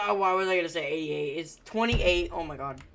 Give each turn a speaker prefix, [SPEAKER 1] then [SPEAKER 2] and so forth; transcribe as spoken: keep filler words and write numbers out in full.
[SPEAKER 1] uh, why was I gonna say eighty-eight? It's twenty-eight. Oh my god.